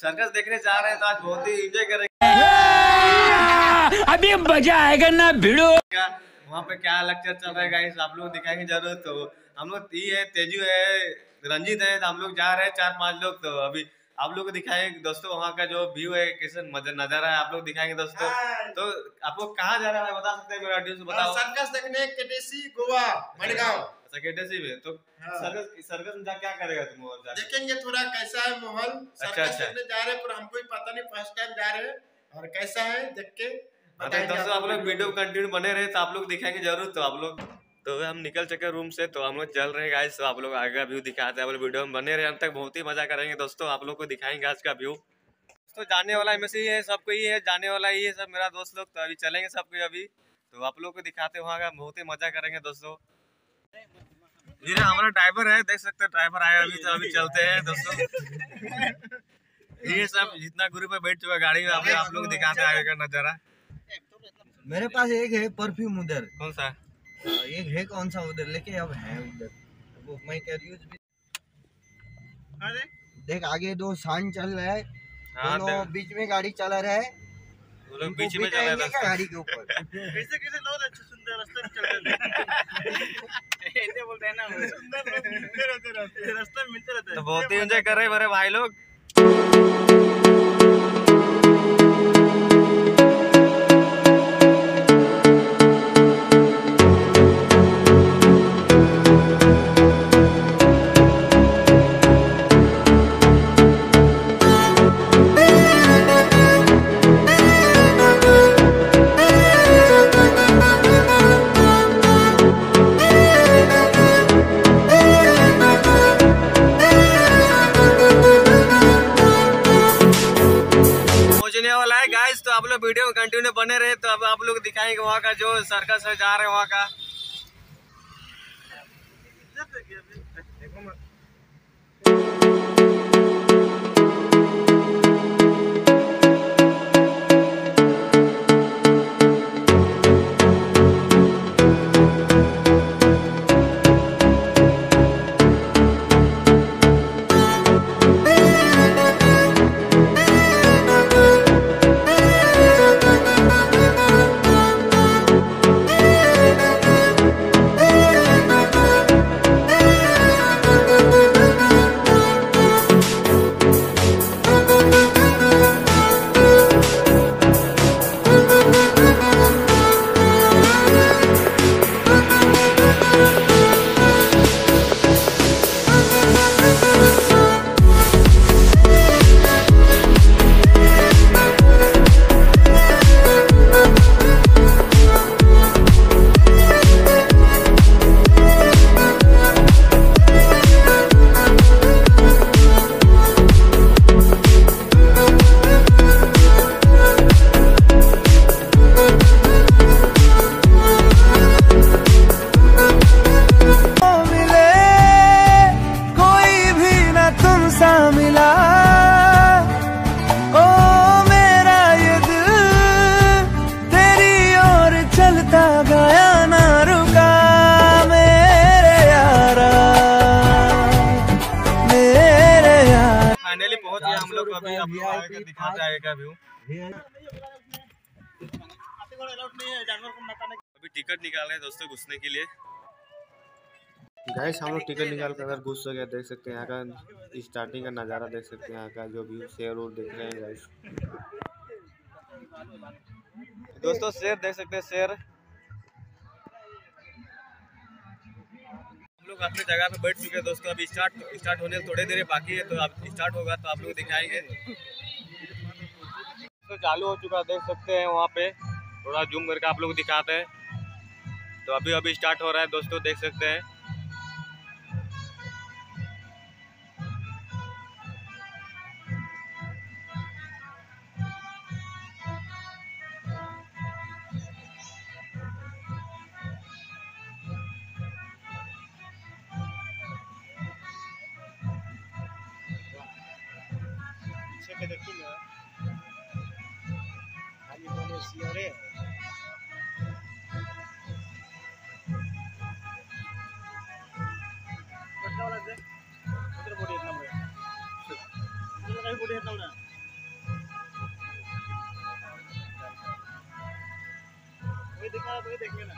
Circus देखने जा रहे हैं तो आज बहुत ही एंजॉय करेंगे। अभी मजा आएगा ना भिड़ो। वहाँ पे क्या लेक्चर चल रहा है गाइस, आप लोग दिखाएंगे जरूर। तो हम लोग ये है, तेजू है, रंजीत है, तो हम लोग जा रहे हैं 4-5 लोग। तो अभी आप लोग को दिखाएंगे दोस्तों वहाँ का जो व्यू है, कैसे नजारा है, आप लोग दिखाएंगे दोस्तों। तो आप लोग कहाँ जा रहे हैं बता सकते हैं? मेरा ऑडियंस बताओ। सर्कस देखने केटीसी गोवा मडगांव। अच्छा केटीसी में तो सर्कस में जा क्या करेगा तुम? देखेंगे थोड़ा कैसा है माहौल। सर्कस देखने जा रहे हैं पर हमको भी पता नहीं, फर्स्ट टाइम जा रहे हैं और कैसा है देख के दोस्तों आप लोग वीडियो कंटिन्यू बने रहे तो आप लोग दिखाएंगे जरूर। तो आप लोग तो हम निकल चुके रूम से, तो हम लोग चल रहे हैं गाइस। तो आप लोग आगे का व्यू दिखाते हैं, आप लोग वीडियो में बने रहे, अंत तक बहुत ही मजा करेंगे दोस्तों। आप लोग को दिखाएंगे आज का व्यू। तो जाने वाला में से ही है, सबको ही है, जाने वाला ही है सब मेरा दोस्त लोग। तो अभी चलेंगे सबको अभी। तो आप लोग को दिखाते हैं वहाँ का, बहुत ही मजा करेंगे दोस्तों। ये हमारा ड्राइवर है, देख सकते हैं ड्राइवर आया अभी। तो अभी चलते हैं दोस्तों। ये सब जितना ग्रुप पे बैठ चुका गाड़ी में, अभी आप लोग दिखाते आगे का नजारा। मेरे पास एक है परफ्यूम उधर। कौन सा? एक है कौन सा उधर, लेके अब है उधर वो मैं कैन यूज भी। अरे देख आगे 2 शान चल रहा है, दोनों बीच में गाड़ी चला रहा है। वो लोग बीच में चल रहे हैं गाड़ी के ऊपर। कैसे कैसे लोग अच्छे सुंदर रास्ते में चल रहे हैं। ऐसे बोलते हैं ना, सुंदर लोग मिलते रहते हैं, रास्ते में मिलते रहते हैं। तो बहुत ही एंजॉय कर रहे हैं मेरे भाई लोग। वाला है गाइस, तो आप लोग वीडियो में कंटिन्यू बने रहे। तो अब आप लोग दिखाएंगे वहाँ का जो सर्कस है, जा रहे हैं वहाँ का। पहुंच गया हम लोग अभी। आप लोग आगे दिखाते आएगा व्यू। अभी टिकट निकाल रहे हैं दोस्तों घुसने के लिए। गाइस हम लोग टिकट निकाल कर अगर घुस गए, देख सकते हैं यहाँ का स्टार्टिंग का नज़ारा, देख सकते हैं यहाँ का जो व्यू। शेर और देख रहे हैं गाइस दोस्तों, शेर देख सकते हैं शेर। हम लोग अपनी जगह पे बैठ चुके हैं दोस्तों। अभी स्टार्ट होने थोड़ी देर बाकी है, तो अब स्टार्ट होगा तो आप लोग दिखाएंगे। तो चालू हो चुका देख सकते हैं वहाँ पे, थोड़ा जूम करके आप लोग दिखाते हैं। तो अभी स्टार्ट हो रहा है दोस्तों, देख सकते हैं। वही दिखा तो देख लेना।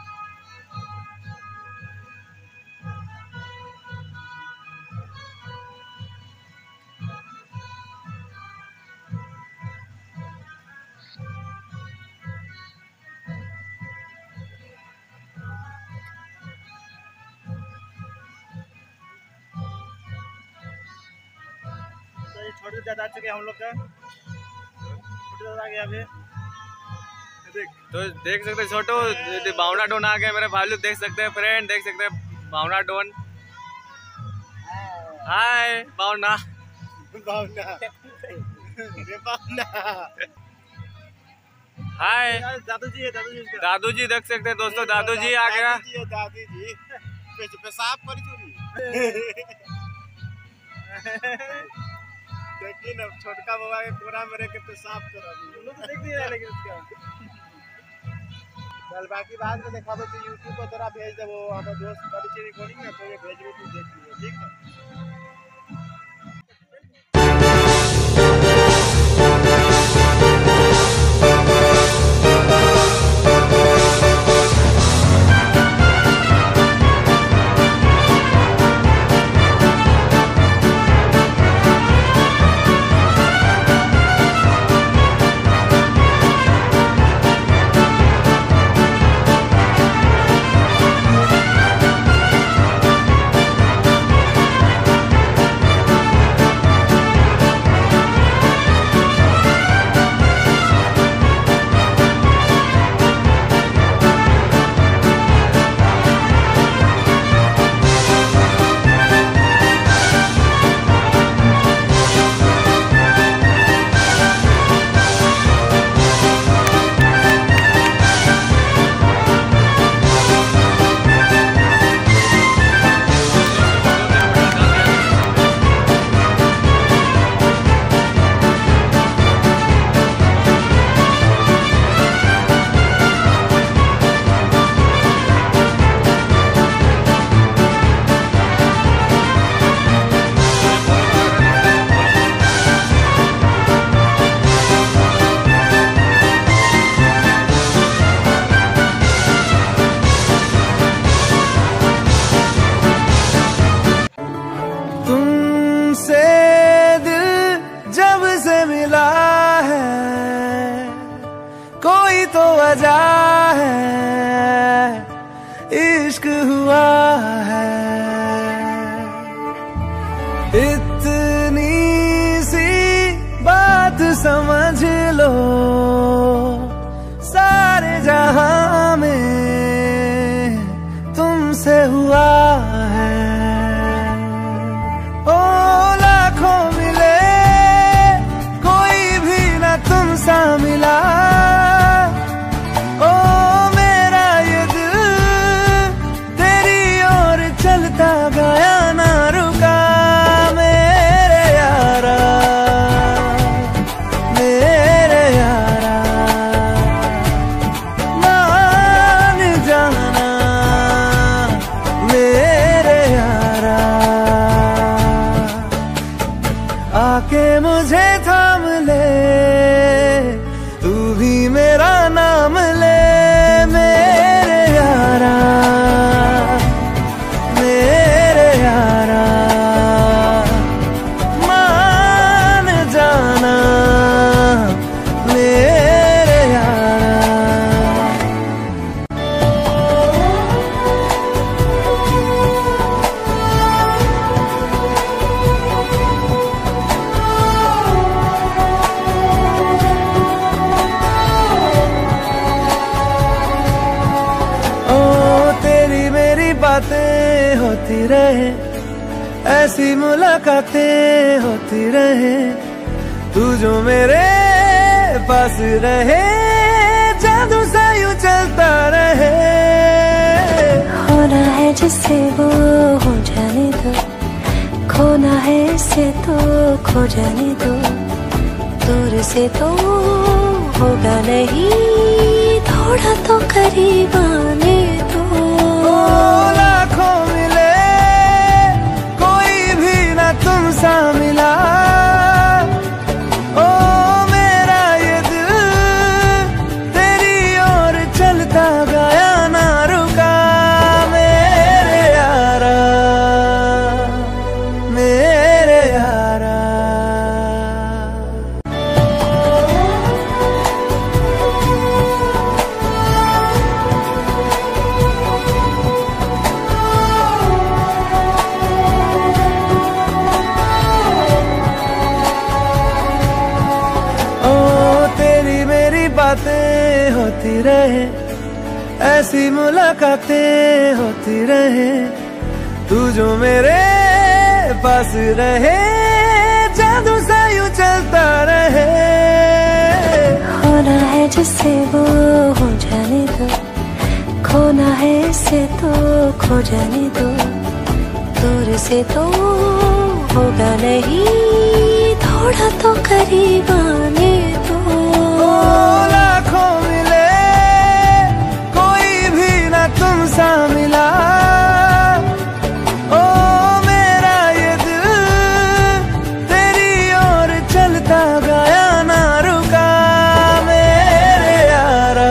तो ये छोटे दादा आ चुके हैं हम लोग का, छोटे दादा आ गया अभी। तो देख सकते हैं छोटू भावना डोन आ गए मेरे भालू, देख सकते हैं फ्रेंड, देख सकते हैं भावना डोन। हाय भावना। हाय दादू जी है, दादू जी इसका। दादू जी देख सकते हैं दोस्तों, दादू जी आ गया। दादी जी पेशाब कर चुकी। देखिए ना छोटका बाबा के कोरा में रह के पेशाब कर रहा है, तो देख नहीं रहा लेकिन उसका। चल बाकी बाद में देखा तो YouTube पर तेरा भेज दे, वो हमारे दोस्त बड़ी चीज रिकॉर्डिंग है तो ये भेज तू देख लियो, ठीक है। तो वजह है इश्क हुआ है, इतनी सी बात समझ लो सारे जहां में तुमसे हुआ है। ओ लाखों मिले कोई भी ना तुम सा मिला, ओ मेरा ये दिल तेरी ओर चलता गया ना रुका। मेरे यारा मान जाना, मेरे यारा आके मुझे थाम ले, तू भी मेरा नाम ले। मेरे यारा मान जाना, मेरे यारा। बातें होती रहे, ऐसी मुलाकातें होती रहे, तू जो मेरे पास रहे, जादू सा यूं चलता रहे। होना है जिससे वो हो जाने दो, खोना है इससे तो खो जाने दो, दूर से तो होगा नहीं, थोड़ा तो करीब आने दो। लाखों मिले कोई भी ना तुम सा मिला, ओ मेरा ये दिल तेरी ओर चलता गया। बातें होती रहे, ऐसी मुलाकातें होती रहे, तू जो मेरे पास रहे, जादू सा यूं चलता रहे। होना है जिससे वो हो जाने दो, खोना है इससे तो खो जाने दो, दूर से तो होगा नहीं, थोड़ा तो करीब आने दो। लाखों मिले कोई भी ना तुम सा मिला, ओ मेरा ये दिल तेरी ओर चलता गया, ना रुका मेरे यारा।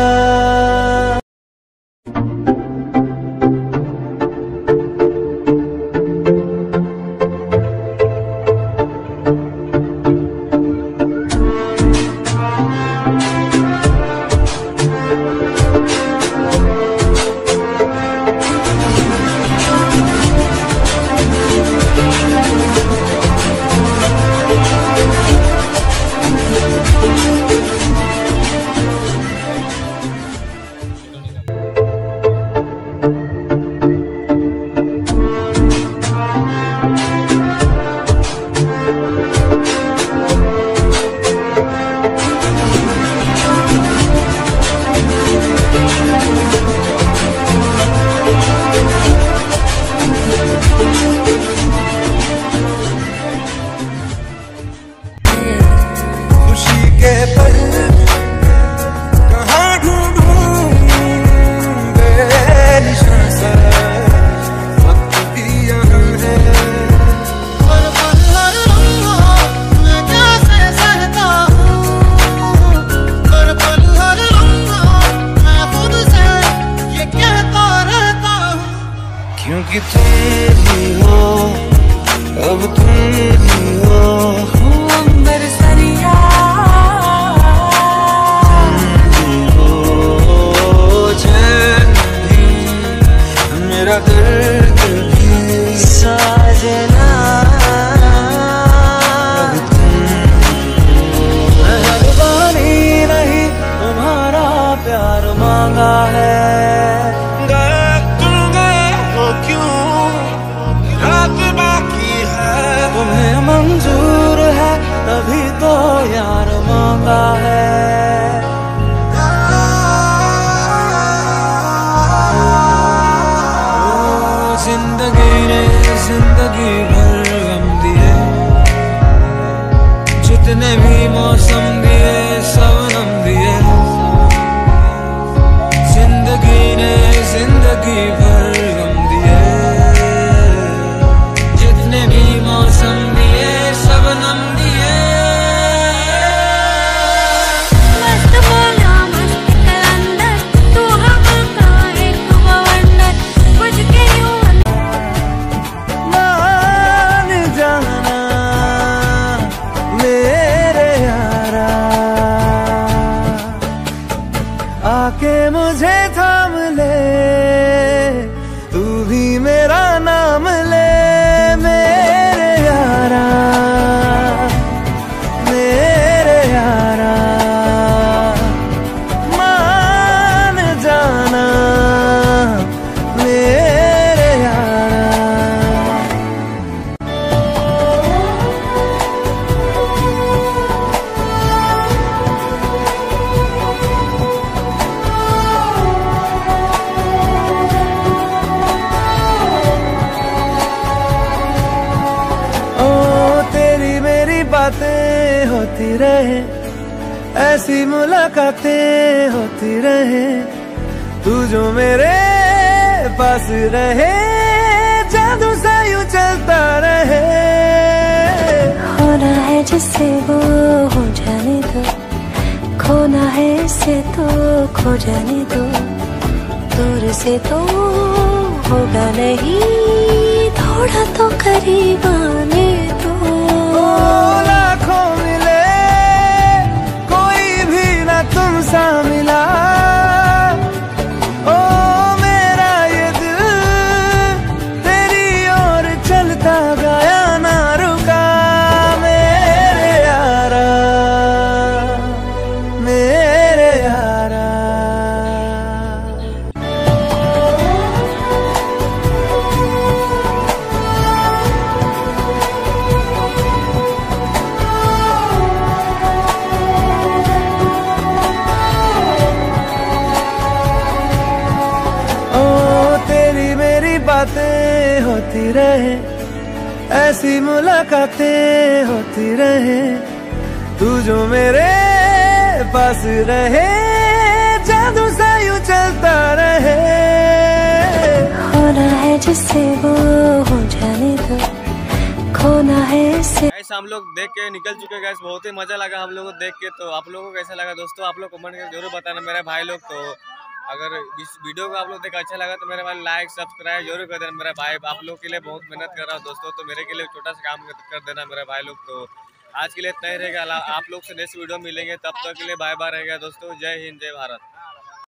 क्योंकि तुम ही हो, अब तुम ही हो, अंबर सरिया तुम ही हो, चैन भी मेरा दर्द भी साजना। अब तुम मेहरबानी नहीं तुम्हारा प्यार मांगा है, तुम्हें मंजूर है तभी तो यार मांगा है। जिंदगी ने जिंदगी भर गम दिए, जितने भी मौसम दिए सबनम दिए, जिंदगी ने जिंदगी भर गम दिए, जितने भी मौसम दिए सबनम दिए। मस्त बोला मस्त कलंदर, तू हवा का एक बवंडर, बुझ के यूं मान जाना मेरे यारा, आके मुझे थाम ले, तू भी मेरा नाम ले, मेरे यारा, मेरे यारा, मान जाना मेरे यारा। बातें होती रहे, ऐसी मुलाकातें होती रहे, तू जो मेरे पास रहे, जादू सा यूं चलता रहे। होना है जिससे वो हो जाने दो, खोना है इससे तो खो जाने दो, दूर से तो होगा नहीं, थोड़ा तो करीब आने दो। लाखों मिले कोई भी ना तुम सा मिला, ओ मेरा ये दिल तेरी ओर चलता गया, ना रुका मेरे यारा, मेरे यारा। होती रहे, ऐसी मुलाकातें होती रहे, तू जो मेरे पास रहे, जादू सा यूं चलता रहे। होना है जिससे वो हो जाने दो, खोना है इससे। गाइस हम लोग देख के निकल चुके गाइस, बहुत ही मजा लगा हम लोगों को देख के। तो आप लोगों को कैसा लगा दोस्तों, आप लोग कमेंट करके जरूर बताना मेरे भाई लोग। तो अगर इस वीडियो को आप लोग देख अच्छा लगा तो मेरे भाई लाइक सब्सक्राइब जरूर कर देना मेरा भाई। आप लोग के लिए बहुत मेहनत कर रहा हूँ दोस्तों, तो मेरे के लिए छोटा सा काम कर देना मेरे भाई लोग। तो आज के लिए इतना ही रहेगा, आप लोग से नेक्स्ट वीडियो मिलेंगे, तब तक के लिए बाय बाय रहेगा दोस्तों। जय हिंद जय भारत।